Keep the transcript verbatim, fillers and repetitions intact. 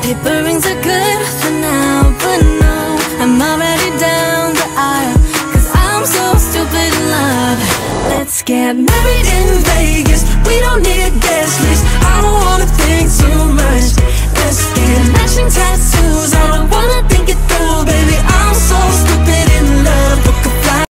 Paper rings are good for now, but no, I'm already down the aisle, cause I'm so stupid in love. Let's get married in Vegas.